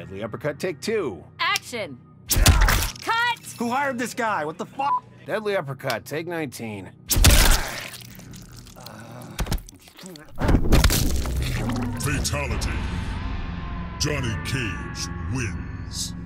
Deadly uppercut, take 2. Action! Cut! Who hired this guy? What the fuck? Deadly uppercut, take 19. Fatality. Johnny Cage wins.